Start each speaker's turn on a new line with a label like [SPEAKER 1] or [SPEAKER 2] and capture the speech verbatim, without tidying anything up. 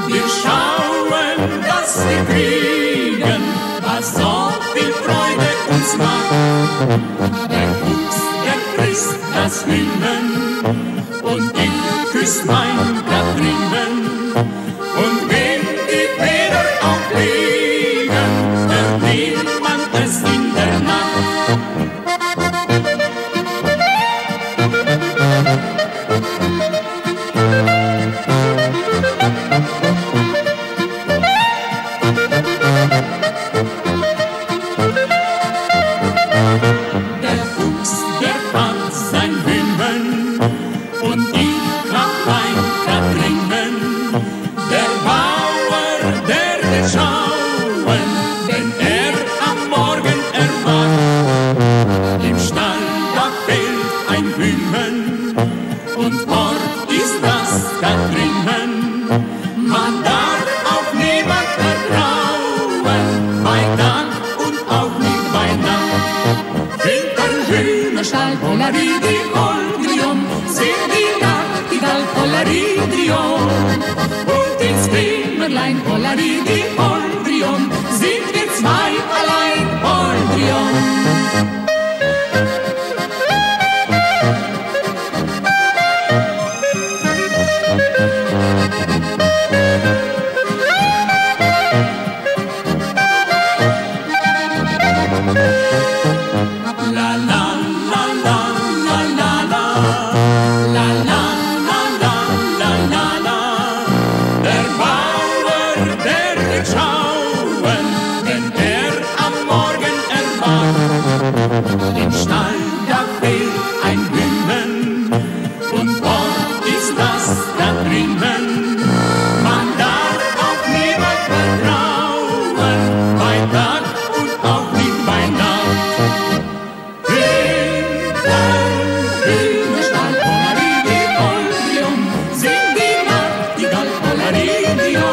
[SPEAKER 1] Wir schauen, dass wir kriegen, was so viel Freude uns macht. Der Fuchs, der frisst das Hühnchen und ich küss mein Blatt drinnen. Und wenn die Feder auch fliegen, verdient man es in der Nacht. Der Fuchs, der fand sein Hühnchen und ich hab mein Blatt drinnen. Der Bauer, der will schauen, wenn er am Morgen erwacht. Im Stall, da fehlt ein Hühnchen und dort ist das da drinnen. Man darf auf niemand vertrauen, bei Tag und auch nicht bei Nacht. Hinterm Hühnerstall, Pollaridi, Oldrion, sehen die Nachtigall, Polaridion. Und ins Kämmerlein, Pollaridi, Oldrion, sind wir zwei allein, Oldrion. La la la la la la la, la la la la la la la. Der Bauer, der will schauen, wenn er am Morgen erwacht. Im Stall, da fehlt ein Hühnchen und dort ist das da drinnen. Man darf auf niemand vertrauen, bei Tag und auch nicht bei Nacht. Hühnerstall, Pollaridi, Oldrion, sing die Nachtigall, Polaridion.